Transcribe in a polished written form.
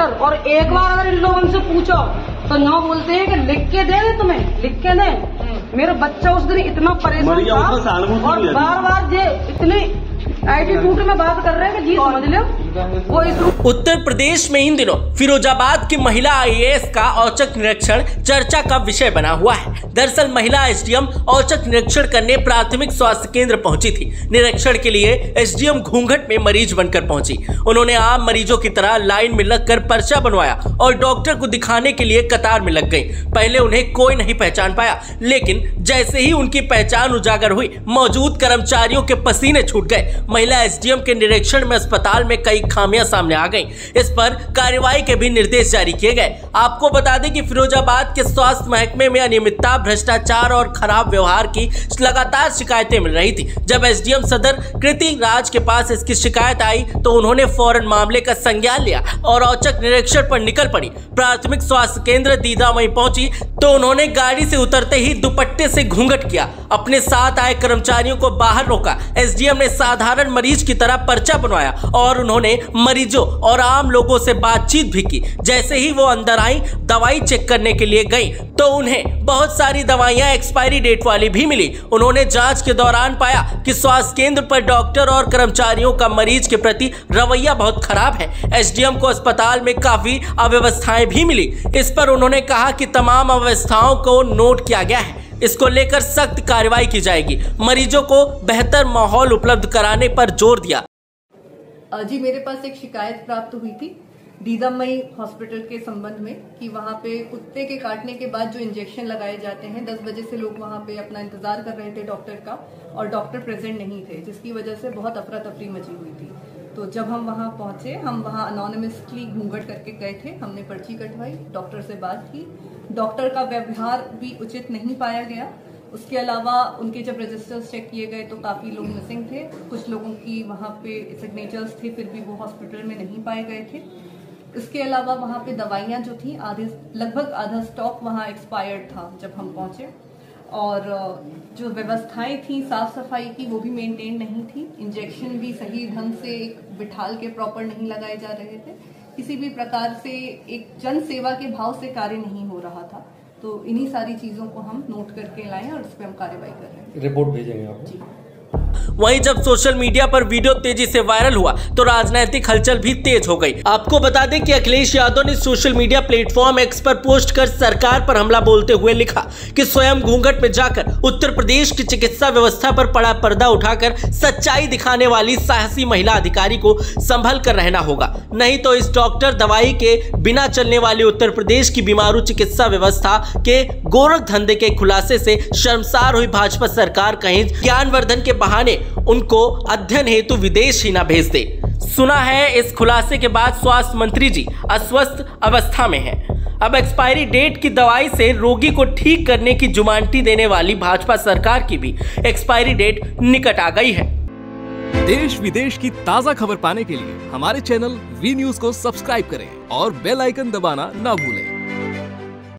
Doctor, और एक बार अगर इन लोगों से पूछो तो ना बोलते हैं कि लिख के दे, तुम्हें लिख के दे। मेरा बच्चा उस दिन इतना परेशान था और बार बार ये इतने एटीट्यूड में बात कर रहे हैं कि जी समझ लो वो इस। उत्तर प्रदेश में इन दिनों फिरोजाबाद की महिला आईएएस का औचक निरीक्षण चर्चा का विषय बना हुआ है। दरअसल महिला एसडीएम औचक निरीक्षण करने प्राथमिक स्वास्थ्य केंद्र पहुंची थी। निरीक्षण के लिए एसडीएम घूंघट में मरीज बनकर पहुंची। उन्होंने आम मरीजों की तरह लाइन में लगकर पर्चा बनवाया और डॉक्टर को दिखाने के लिए कतार में लग गई। पहले उन्हें कोई नहीं पहचान पाया, लेकिन जैसे ही उनकी पहचान उजागर हुई, मौजूद कर्मचारियों के पसीने छूट गए। महिला एसडीएम के निरीक्षण में अस्पताल में कई खामियां सामने आ गईं। इस पर कार्रवाई के भी निर्देश जारी किए गए। आपको बता दें कि फिरोजाबाद के स्वास्थ्य महकमे में अनियमितता, भ्रष्टाचार और खराब व्यवहार की लगातार शिकायतें मिल रही थी। जब एसडीएम सदर कृति राज के पास इसकी शिकायत आई तो उन्होंने फौरन मामले का संज्ञान लिया और औचक निरीक्षण पर निकल पड़ी। प्राथमिक स्वास्थ्य केंद्र दीदामई पहुंची तो उन्होंने गाड़ी से उतरते ही दुपट्टे से घूंघट किया, अपने साथ आए कर्मचारियों को बाहर रोका। एसडीएम ने साधारण मरीज की तरह पर्चा बनवाया और उन्होंने मरीजों और आम लोगों से बातचीत भी की। जैसे ही वो अंदर आई, दवाई चेक करने के लिए गई तो उन्हें बहुत सारी दवाइयां एक्सपायरी डेट वाली भी मिली। उन्होंने जांच के दौरान पाया कि स्वास्थ्य केंद्र पर डॉक्टर और कर्मचारियों का मरीज के प्रति रवैया बहुत खराब है। एसडीएम को अस्पताल में काफी अव्यवस्थाएं भी मिली। इस पर उन्होंने कहा कि तमाम अव्यवस्थाओं को नोट किया गया है, इसको लेकर सख्त कार्रवाई की जाएगी। मरीजों को बेहतर माहौल उपलब्ध कराने पर जोर दिया। जी, मेरे पास एक शिकायत प्राप्त हुई थी दीदामई हॉस्पिटल के संबंध में कि वहाँ पे कुत्ते के काटने के बाद जो इंजेक्शन लगाए जाते हैं, 10 बजे से लोग वहाँ पे अपना इंतजार कर रहे थे डॉक्टर का और डॉक्टर प्रेजेंट नहीं थे, जिसकी वजह से बहुत अफरा तफरी मची हुई थी। तो जब हम वहाँ पहुँचे, हम वहाँ अनोनिमसली घूंघट करके गए थे। हमने पर्ची कटवाई, डॉक्टर से बात की। डॉक्टर का व्यवहार भी उचित नहीं पाया गया। उसके अलावा उनके जब रजिस्टर्स चेक किए गए तो काफ़ी लोग मिसिंग थे। कुछ लोगों की वहाँ पे सिग्नेचर्स थे, फिर भी वो हॉस्पिटल में नहीं पाए गए थे। इसके अलावा वहाँ पे दवाइयाँ जो थी लगभग आधा स्टॉक वहाँ एक्सपायर्ड था जब हम पहुँचे, और जो व्यवस्थाएं थी साफ सफाई की वो भी मेंटेन नहीं थी। इंजेक्शन भी सही ढंग से एक बिठाल के प्रॉपर नहीं लगाए जा रहे थे। किसी भी प्रकार से एक जन सेवा के भाव से कार्य नहीं हो रहा था। तो इन्हीं सारी चीजों को हम नोट करके लाए और उस पर हम कार्रवाई कर रहे हैं। रिपोर्ट भेजेंगे आप? जी। वहीं जब सोशल मीडिया पर वीडियो तेजी से वायरल हुआ तो राजनीतिक हलचल भी तेज हो गई। आपको बता दें कि अखिलेश यादव ने सोशल मीडिया प्लेटफॉर्म एक्स पर पोस्ट कर सरकार पर हमला बोलते हुए लिखा कि स्वयं घूंघट में जाकर उत्तर प्रदेश की चिकित्सा व्यवस्था पर पड़ा पर्दा उठाकर सच्चाई दिखाने वाली साहसी महिला अधिकारी को संभल कर रहना होगा, नहीं तो इस डॉक्टर दवाई के बिना चलने वाली उत्तर प्रदेश की बीमारू चिकित्सा व्यवस्था के गोरख धंधे के खुलासे से शर्मसार हुई भाजपा सरकार कहीं ज्ञानवर्धन के बहाने उनको अध्ययन हेतु विदेश ही ना भेज दे। सुना है इस खुलासे के बाद स्वास्थ्य मंत्री जी अस्वस्थ अवस्था में हैं। अब एक्सपायरी डेट की दवाई से रोगी को ठीक करने की जुमानती देने वाली भाजपा सरकार की भी एक्सपायरी डेट निकट आ गई है। देश विदेश की ताजा खबर पाने के लिए हमारे चैनल वी न्यूज को सब्सक्राइब करें और बेल आइकन दबाना ना भूलें।